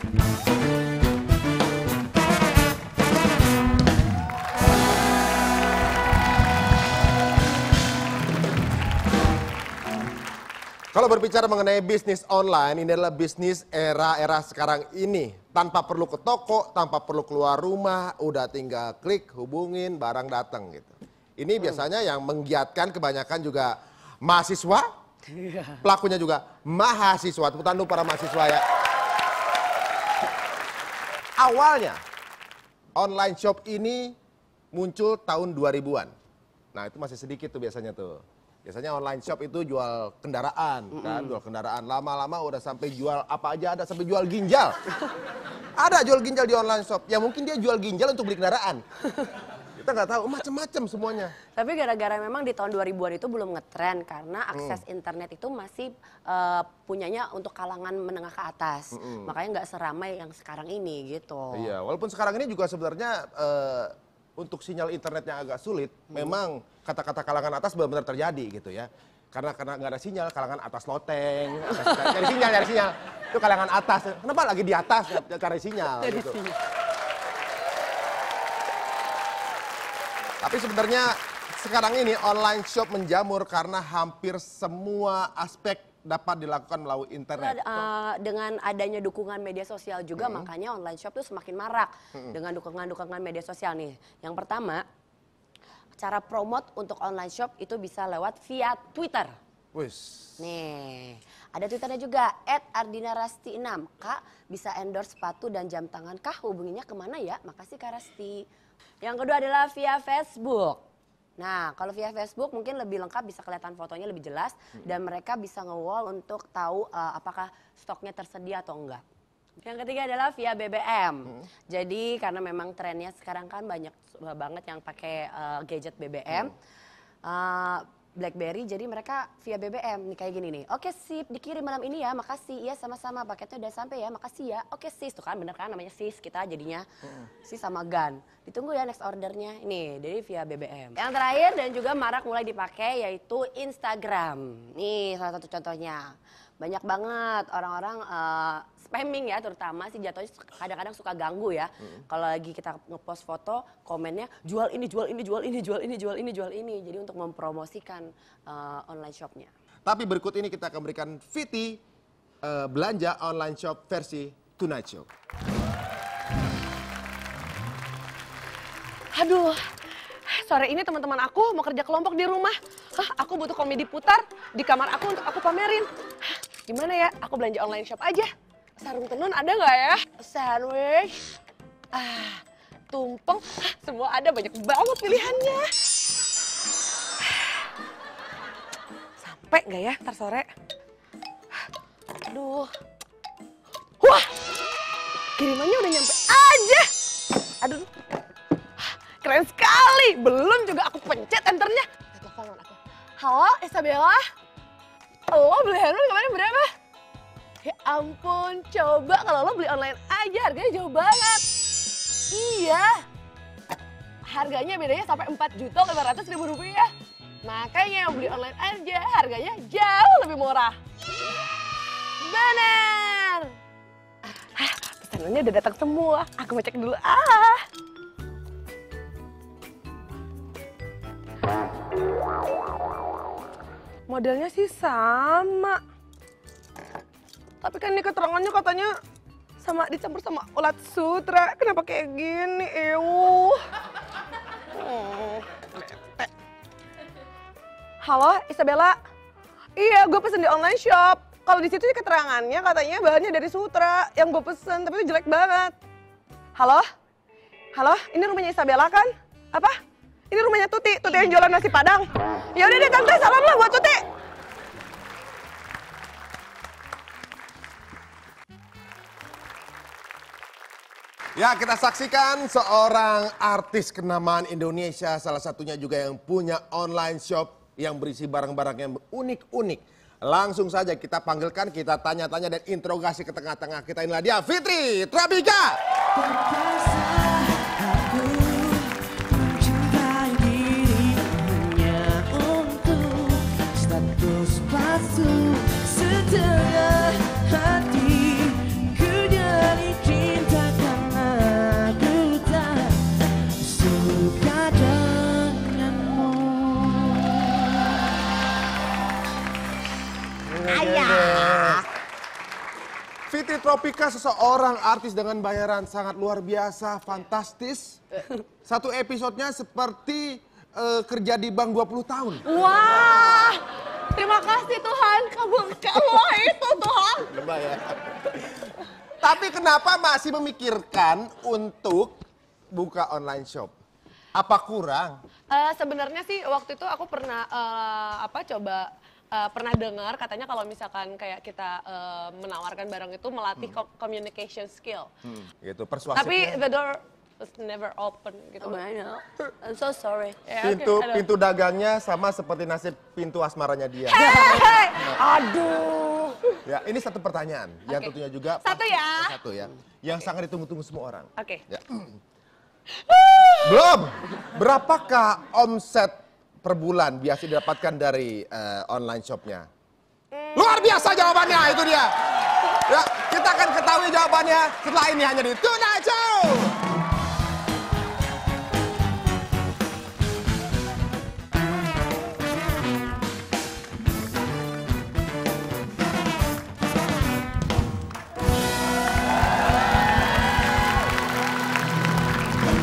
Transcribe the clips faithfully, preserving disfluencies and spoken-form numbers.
Kalau berbicara mengenai bisnis online, ini adalah bisnis era-era sekarang ini. Tanpa perlu ke toko, tanpa perlu keluar rumah, udah tinggal klik, hubungin, barang datang gitu. Ini hmm. biasanya yang menggiatkan kebanyakan juga mahasiswa, pelakunya juga mahasiswa. Tepuk tangan para mahasiswa ya. Awalnya, online shop ini muncul tahun dua ribuan. Nah itu masih sedikit tuh biasanya tuh. Biasanya online shop itu jual kendaraan, mm-hmm. kan, jual kendaraan. Lama-lama udah sampai jual apa aja ada, sampai jual ginjal. Ada jual ginjal di online shop. Ya mungkin dia jual ginjal untuk beli kendaraan. Kita nggak tahu, macam-macam semuanya. Tapi gara-gara memang di tahun dua ribuan itu belum ngetren karena akses mm. internet itu masih uh, punyanya untuk kalangan menengah ke atas. Mm-hmm. Makanya nggak seramai yang sekarang ini gitu. Iya, walaupun sekarang ini juga sebenarnya uh, untuk sinyal internetnya agak sulit, hmm. memang kata-kata kalangan atas benar-benar terjadi gitu ya. Karena karena nggak ada sinyal, kalangan atas loteng, atas, cari sinyal, cari sinyal. Itu kalangan atas. Kenapa lagi di atas cari sinyal? Gitu. Tapi sebenarnya sekarang ini online shop menjamur karena hampir semua aspek dapat dilakukan melalui internet. Uh, dengan adanya dukungan media sosial juga, hmm. makanya online shop tuh semakin marak hmm. dengan dukungan-dukungan media sosial nih. Yang pertama, cara promote untuk online shop itu bisa lewat via Twitter. Wis. Nih, ada Twitternya juga, et ardina rasti enam. Kak, bisa endorse sepatu dan jam tangan. Kak, hubunginya kemana ya? Makasih Kak Rasti. Yang kedua adalah via Facebook. Nah, kalau via Facebook mungkin lebih lengkap, bisa kelihatan fotonya lebih jelas hmm. dan mereka bisa nge-wall untuk tahu uh, apakah stoknya tersedia atau enggak. Yang ketiga adalah via B B M. Hmm. Jadi karena memang trennya sekarang kan banyak banget yang pakai uh, gadget B B M. Hmm. Uh, BlackBerry, jadi mereka via B B M nih kayak gini nih. Oke sip, dikirim malam ini ya, makasih. Iya sama-sama, paketnya udah sampai ya, makasih ya. Oke sis, tuh kan bener kan namanya sis kita jadinya. Hmm. Sis sama Gan. Ditunggu ya next ordernya. Ini dari via B B M. Yang terakhir dan juga marak mulai dipakai yaitu Instagram. Nih salah satu contohnya. Banyak banget orang-orang uh, spamming ya, terutama sih jatuhnya kadang-kadang suka ganggu ya. Hmm. Kalau lagi kita ngepost foto, komennya jual ini, jual ini, jual ini, jual ini, jual ini, jual ini. Jadi untuk mempromosikan uh, online shopnya. Tapi berikut ini kita akan berikan V T uh, belanja online shop versi Tonight Show. Aduh, sore ini teman-teman aku mau kerja kelompok di rumah. Hah, aku butuh komedi putar di kamar aku untuk aku pamerin. Hah, gimana ya? Aku belanja online shop aja. Sarung tenun ada nggak ya? Sandwich, ah, tumpeng, hah, semua ada, banyak banget pilihannya. Sampai nggak ya ntar sore? Aduh, wah, kirimannya udah nyampe aja. Aduh. Keren sekali, belum juga aku pencet enternya. Telepon aku. Halo Isabella, lo beli handphone kemarin berapa? Ya ampun, coba kalau lo beli online aja harganya jauh banget. Iya, harganya bedanya sampai empat juta lima ratus ribu rupiah. Makanya beli online aja harganya jauh lebih murah. Bener. Hah, pesanannya udah datang semua, aku mau cek dulu ah. Modelnya sih sama. Tapi kan ini keterangannya katanya sama dicampur sama ulat sutra. Kenapa kayak gini? Ew. Hmm, bete. Halo, Isabella. Iya, gue pesen di online shop. Kalau di situ sih keterangannya katanya bahannya dari sutra yang gue pesen, tapi itu jelek banget. Halo? Halo, ini rumahnya Isabella kan? Apa? Ini rumahnya Tuti, Tuti yang jualan nasi Padang. Ya udah deh tante, salam lah buat Tuti. Ya, kita saksikan seorang artis kenamaan Indonesia, salah satunya juga yang punya online shop yang berisi barang-barang yang unik-unik. Langsung saja kita panggilkan, kita tanya-tanya dan interogasi ke tengah-tengah kita. Inilah dia, Fitri Trabika. Setengah hati ku jadi Fitri Tropika seseorang artis dengan bayaran sangat luar biasa, fantastis. Satu episodenya seperti uh, kerja di bank dua puluh tahun. Wah, terima kasih Tuhan, kabulkanlah itu Tuhan. Lebay ya. Tapi kenapa masih memikirkan untuk buka online shop? Apa kurang? Uh, sebenarnya sih waktu itu aku pernah uh, apa coba uh, pernah dengar katanya kalau misalkan kayak kita uh, menawarkan barang itu melatih hmm. communication skill. Hmm, gitu persuasifnya. Tapi the door was never open gitu. Oh, I know. I'm so sorry. Ya, Pintu okay, pintu dagangnya sama seperti nasib pintu asmaranya dia. Hey, aduh. Ya, ini satu pertanyaan yang Oke. tentunya juga Satu ya. Satu ya. Yang sangat ditunggu-tunggu semua orang. Oke. Ya. Belum. Berapakah omset per bulan biasa didapatkan dari uh, online shopnya? Hmm. Luar biasa jawabannya, itu dia. Ya, kita akan ketahui jawabannya setelah ini hanya di Tonight Show. Seorang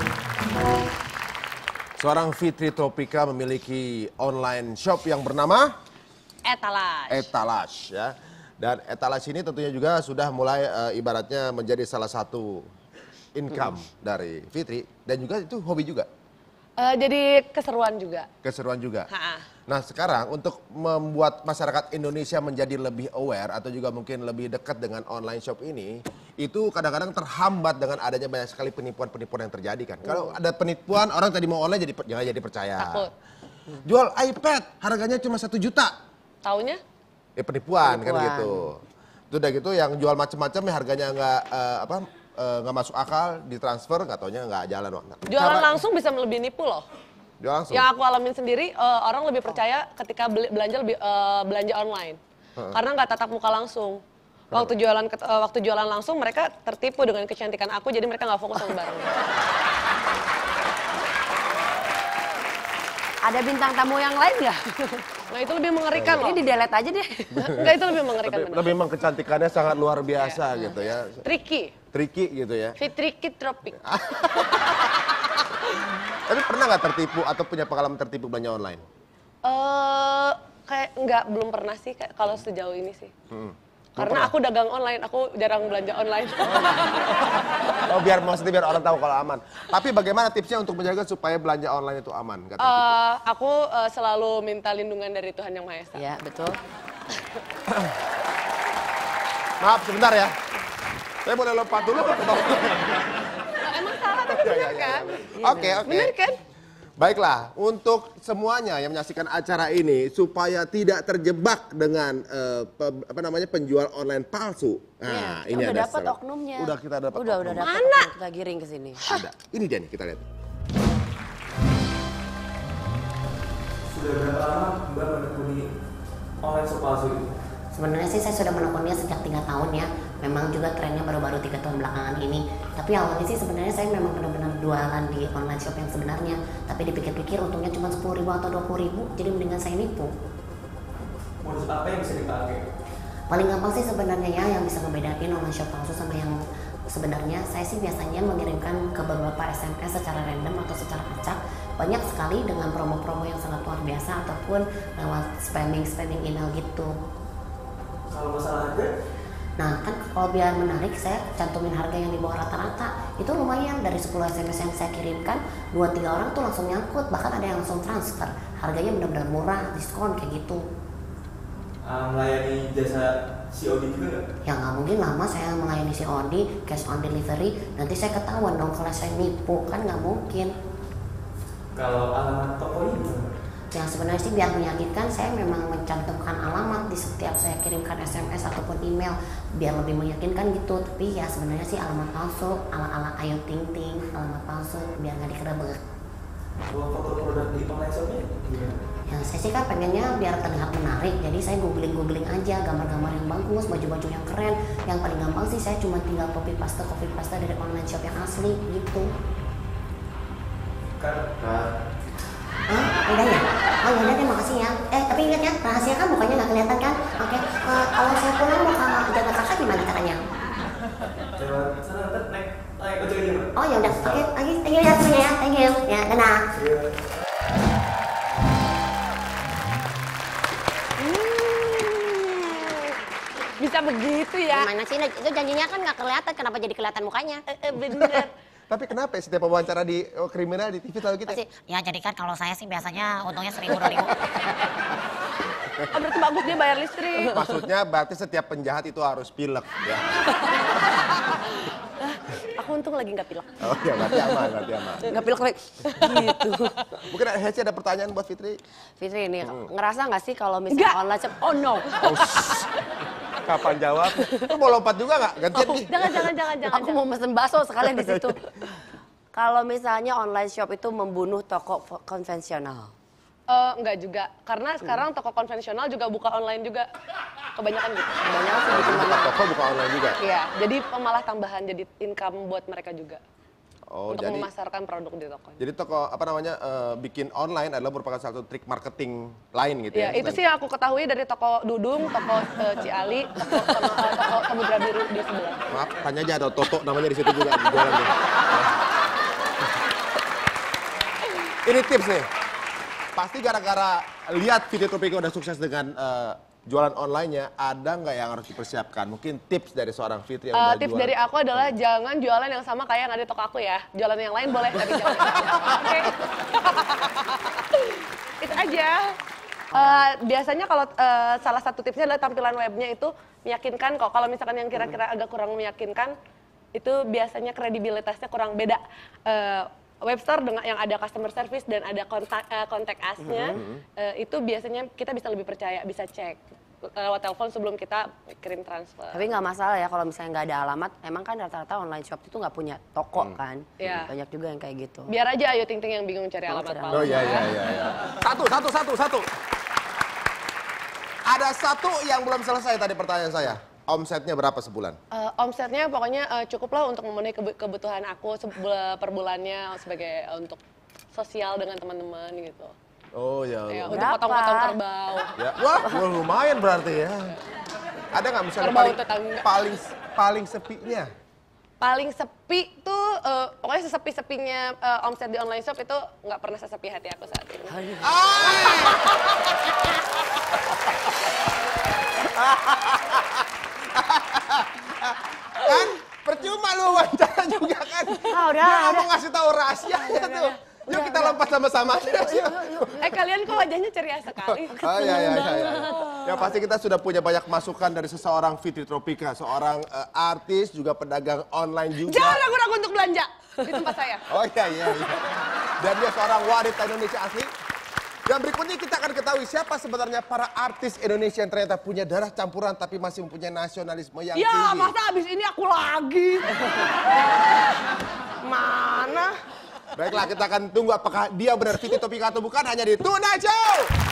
Fitri Tropika memiliki online shop yang bernama Etalage. Etalage ya. Dan Etalage ini tentunya juga sudah mulai uh, ibaratnya menjadi salah satu income hmm. dari Fitri dan juga itu hobi juga. Uh, jadi keseruan juga. Keseruan juga. Ha-ha. Nah sekarang untuk membuat masyarakat Indonesia menjadi lebih aware atau juga mungkin lebih dekat dengan online shop ini, itu kadang-kadang terhambat dengan adanya banyak sekali penipuan-penipuan yang terjadi kan. Hmm. Kalau ada penipuan, orang tadi mau online jadi jangan jadi percaya. Takut. Jual iPad harganya cuma satu juta. Taunya? Ya penipuan, Penipuan. kan gitu. Itu udah gitu yang jual macam-macam ya harganya nggak uh, apa nggak uh, masuk akal, ditransfer nggak taunya nggak jalan. Nah, Jualan cara- langsung bisa lebih nipu loh. Jual langsung. Yang aku alamin sendiri, uh, orang lebih percaya ketika beli, belanja lebih uh, belanja online, Heeh. karena nggak tatap muka langsung. Waktu jualan ket- uh, waktu jualan langsung mereka tertipu dengan kecantikan aku, jadi mereka nggak fokus sama barangnya. Ada bintang tamu yang lain nggak? Nah itu lebih mengerikan loh. Ini di delete aja deh. Enggak, itu lebih mengerikan Tapi, benar. tapi memang kecantikannya sangat luar biasa gitu ya. Tricky, Tricky gitu ya. Fitriki Tropik. Tapi pernah nggak tertipu atau punya pengalaman tertipu belanja online? Eh kayak nggak belum pernah sih kayak kalau sejauh ini sih. Hmm. Karena aku dagang online, aku jarang belanja online. Oh biar maksudnya biar orang tahu kalau aman. Tapi bagaimana tipsnya untuk menjaga supaya belanja online itu aman? Nggak tertipu? Eh, aku eh, selalu minta lindungan dari Tuhan Yang Maha Esa. Ya betul. Maaf sebentar ya. Saya boleh lompat dulu ke bawah. Nah, emang salah tapi Ya, ya, benar ya, kan? ya. Oke oke. Bener kan? Baiklah, untuk semuanya yang menyaksikan acara ini supaya tidak terjebak dengan eh, pe- apa namanya penjual online palsu. Nah, Ya, ini udah ada dapat salah- oknumnya. Udah kita dapat. Udah oknum. udah dapat. Mana? Kita giring ke sini. Ada. Ini dia nih, kita lihat. Sudah berapa lama Mbak menekuni online shop palsu ini? Sebenarnya sih saya sudah menekuninya sejak tiga tahun ya. Memang juga trennya baru-baru tiga tahun belakangan ini. Tapi awalnya sih sebenarnya saya memang benar-benar jualan di online shop yang sebenarnya. Tapi dipikir-pikir untungnya cuma sepuluh ribu atau dua puluh ribu, jadi mendingan saya nipu. Modus apa yang bisa dipakai? Paling gampang sih sebenarnya ya yang bisa membedakan online shop palsu sama yang sebenarnya. Saya sih biasanya mengirimkan ke beberapa S M S secara random atau secara acak. Banyak sekali dengan promo-promo yang sangat luar biasa ataupun lewat spamming-spamming email gitu. Kalau masalah harga, Nah kan kalau biar menarik saya cantumin harga yang di bawah rata-rata. Itu lumayan, dari sepuluh S M S yang saya kirimkan dua tiga orang tuh langsung nyangkut, bahkan ada yang langsung transfer. Harganya benar-benar murah, diskon kayak gitu. uh, melayani jasa C O D juga nggak? Ya nggak mungkin lama saya melayani C O D, cash on delivery, nanti saya ketahuan dong kalau saya nipu, kan nggak mungkin. Kalau alamat tokonya gimana? Yang sebenarnya sih biar meyakinkan, saya memang mencantumkan alamat di setiap saya kirimkan S M S ataupun email biar lebih meyakinkan gitu. Tapi ya sebenarnya sih alamat palsu, ala-ala Ayu Ting Ting, alamat palsu biar nggak dikerebek. Kalau foto produk di online shopnya gimana? Ya saya sih kan pengennya biar terlihat menarik, jadi saya googling-googling aja gambar-gambar yang bagus, baju-baju yang keren. Yang paling gampang sih saya cuma tinggal copy paste copy paste dari online shop yang asli gitu. Kan, Ah, udah ya? Oh yaudah deh, makasih ya. Eh tapi ingat ya, rahasia kan mukanya nggak kelihatan kan? Oke, eh, kalau saya pulang mau ke jaga kakak gimana caranya? Ya, oke, lagi. Thank you ya semuanya ya. Thank you. Ya, dadah. Bisa begitu ya. Gimana sih? Itu janjinya kan nggak kelihatan. Kenapa jadi kelihatan mukanya? Eh, eh, bener. Tapi kenapa ya setiap wawancara di oh, kriminal di T V selalu gitu? Pasti, Ya? ya jadi kan kalau saya sih biasanya untungnya seribu dua ribu. Oh, berarti bagus dia bayar listrik. Maksudnya berarti setiap penjahat itu harus pilek ya. Aku untung lagi nggak pilek. Oh ya berarti aman, berarti aman. Nggak pilek lagi. Gitu. Mungkin Heci ada pertanyaan buat Fitri? Fitri ini ngerasa nggak sih kalau misalnya Nggak. online shop? Oh no. Oh, shh. Kapan jawab? Lu mau lompat juga nggak? Gantian Oh, Ki. jangan, jangan, jangan, jangan. Aku mau mesen bakso sekalian di situ. Kalau misalnya online shop itu membunuh toko fo- konvensional. Eh, enggak juga, karena sekarang toko konvensional juga buka online juga. Kebanyakan gitu. Kebanyakan sih bikin Buka toko buka online juga. Iya, jadi malah tambahan jadi income buat mereka juga. Oh untuk jadi memasarkan produk di toko. jadi toko apa namanya eh, bikin online adalah merupakan satu trik marketing lain gitu Ya, ya? itu sih yang aku ketahui dari toko Dudung, toko eh, Ciali, toko sama eh, toko Samudra Biru di sebelah. Maaf, tanya aja ada Toto namanya di situ juga jualan tuh. Ini tips nih. Pasti gara-gara lihat Fitri Tropika udah sukses dengan eh, jualan online-nya, ada nggak yang harus dipersiapkan? Mungkin tips dari seorang Fitri yang Eh, udah tips jual. dari aku adalah jangan jualan yang sama kayak yang ada di toko aku ya. Jualan yang lain boleh, tapi jangan. Oke. Itu aja. Eh, biasanya kalau eh, salah satu tipsnya adalah tampilan webnya itu meyakinkan kok. Kalau misalkan yang kira-kira agak kurang meyakinkan, itu biasanya kredibilitasnya kurang beda. Eh, webstore dengan yang ada customer service dan ada kontak eh, kontak us-nya, eh, itu biasanya kita bisa lebih percaya, bisa cek lewat telepon sebelum kita kirim transfer. Tapi nggak masalah ya kalau misalnya nggak ada alamat. Emang kan rata-rata online shop itu nggak punya toko kan. Iya. Banyak juga yang kayak gitu. Biar aja Ayu Ting Ting yang bingung cari Oh, alamat cari palsu. Oh iya iya iya. iya. Satu satu satu satu. Ada satu yang belum selesai tadi pertanyaan saya. Omsetnya berapa sebulan? Eh, omsetnya pokoknya eh, cukup lah untuk memenuhi kebe- kebutuhan aku sebul- per bulannya sebagai eh, untuk sosial dengan teman-teman gitu. Oh ya. Ya, Allah. untuk Berapa? potong-potong kerbau. Ya, wah, wah, lumayan berarti ya. Ada nggak misalnya Kerbau paling, tetangga. paling paling sepinya? Paling sepi tuh eh, pokoknya sesepi-sepinya eh, omset di online shop itu nggak pernah sesepi hati aku saat ini. Kan percuma lu wawancara juga kan. Ah, udah, Dia nggak udah. mau ngasih tahu rahasianya tuh. Yuk kita lompat sama-sama aja. Eh kalian kok wajahnya ceria sekali. Oh iya iya iya. iya. Ya pasti kita sudah punya banyak masukan dari seseorang Fitri Tropika, seorang eh, artis juga pedagang online juga. Jangan ragu-ragu untuk belanja di tempat saya. Oh iya iya iya. Dan dia seorang wanita Indonesia asli. Dan berikutnya kita akan ketahui siapa sebenarnya para artis Indonesia yang ternyata punya darah campuran tapi masih mempunyai nasionalisme yang Ya tinggi. masa abis ini aku lagi. Mana? Baiklah kita akan tunggu apakah dia benar Fitri Tropika atau bukan hanya di Tonight Show.